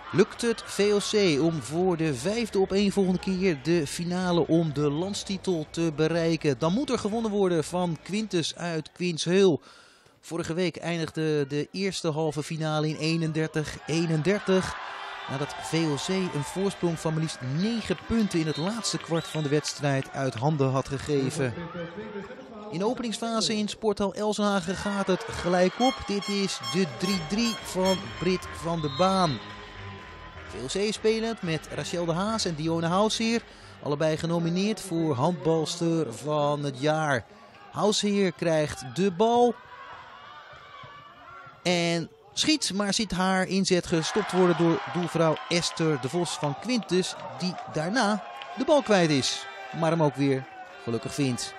Lukt het VOC om voor de 5e opeenvolgende keer de finale om de landstitel te bereiken? Dan moet er gewonnen worden van Quintus uit Quinshöhl. Vorige week eindigde de eerste halve finale in 31-31. Nadat VOC een voorsprong van maar liefst 9 punten in het laatste kwart van de wedstrijd uit handen had gegeven. In de openingsfase in Sporthal Elsenhagen gaat het gelijk op. Dit is de 3-3 van Brit van de Baan. VOC spelend met Rachel de Haas en Dionne Housheer. Allebei genomineerd voor handbalster van het jaar. Housheer krijgt de bal. En schiet, maar ziet haar inzet gestopt worden door doelvrouw Esther de Vos van Quintus. Die daarna de bal kwijt is. Maar hem ook weer gelukkig vindt.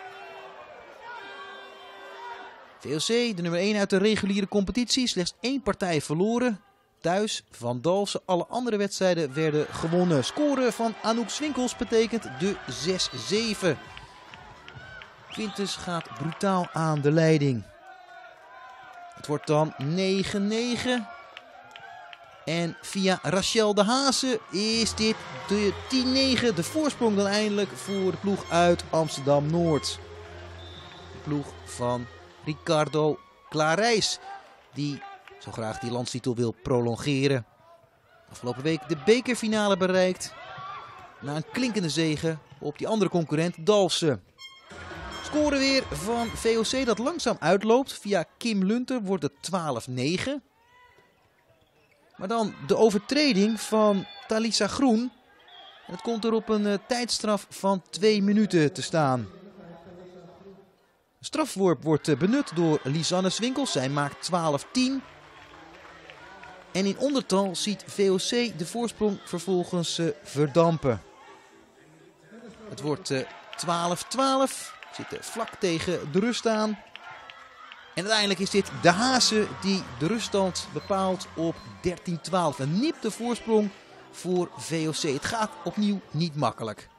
VOC, de nummer 1 uit de reguliere competitie. Slechts 1 partij verloren. Thuis van Dalfsen. Alle andere wedstrijden werden gewonnen. Scoren van Anouk Swinkels betekent de 6-7. Quintus gaat brutaal aan de leiding. Het wordt dan 9-9. En via Rachel de Haase is dit de 10-9. De voorsprong dan eindelijk voor de ploeg uit Amsterdam-Noord. De ploeg van Ricardo Clarijs. Die zo graag die landstitel wil prolongeren. Afgelopen week de bekerfinale bereikt. Na een klinkende zege op die andere concurrent Dalfsen. Scoren weer van VOC dat langzaam uitloopt. Via Kim Lunter wordt het 12-9. Maar dan de overtreding van Thalissa Groen. Het komt er op een tijdstraf van 2 minuten te staan. De strafworp wordt benut door Lisanne Swinkels. Zij maakt 12-10. En in ondertal ziet VOC de voorsprong vervolgens verdampen. Het wordt 12-12. Zitten vlak tegen de rust aan. En uiteindelijk is dit de Haase die de ruststand bepaalt op 13-12. Een nipte voorsprong voor VOC. Het gaat opnieuw niet makkelijk.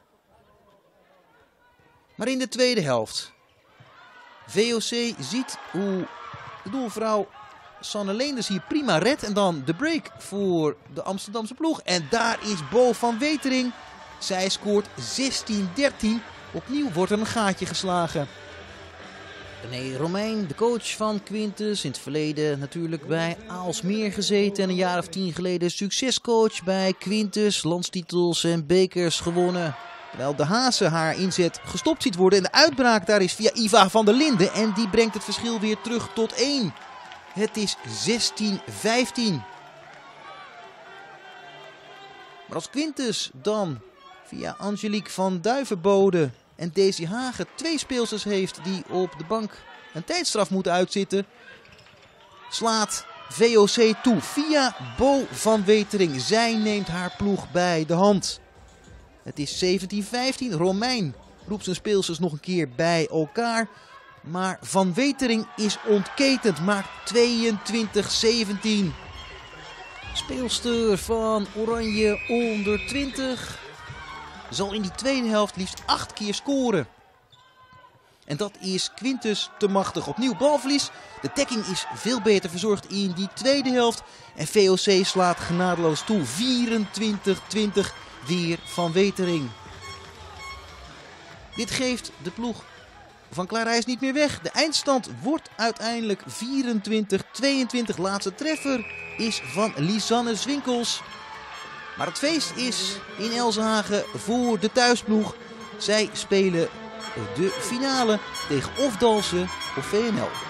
Maar in de tweede helft. VOC ziet hoe de doelvrouw Sanne Leenders hier prima redt. En dan de break voor de Amsterdamse ploeg. En daar is Bo van Wetering. Zij scoort 16-13. Opnieuw wordt er een gaatje geslagen. René Romein, de coach van Quintus. In het verleden natuurlijk bij Aalsmeer gezeten. En een jaar of 10 geleden succescoach bij Quintus. Landstitels en bekers gewonnen. Terwijl de Haase haar inzet gestopt ziet worden. En de uitbraak daar is via Iva van der Linden. En die brengt het verschil weer terug tot 1. Het is 16-15. Maar als Quintus dan via Angelique van Duivenbode en Daisy Hagen 2 speelsters heeft die op de bank een tijdstraf moeten uitzitten, slaat VOC toe via Bo van Wetering. Zij neemt haar ploeg bij de hand. Het is 17-15. Romein roept zijn speelsters nog een keer bij elkaar. Maar Van Wetering is ontketend, maakt 22-17. Speelster van Oranje onder 20 zal in die tweede helft liefst 8 keer scoren. En dat is Quintus te machtig. Opnieuw balverlies. De dekking is veel beter verzorgd in die tweede helft. En VOC slaat genadeloos toe. 24-20 weer Van Wetering. Dit geeft de ploeg van Clarijs niet meer weg. De eindstand wordt uiteindelijk 24-22. Laatste treffer is van Lisanne Swinkels. Maar het feest is in Elsenhagen voor de thuisploeg. Zij spelen de finale tegen of Dalfsen of VNL.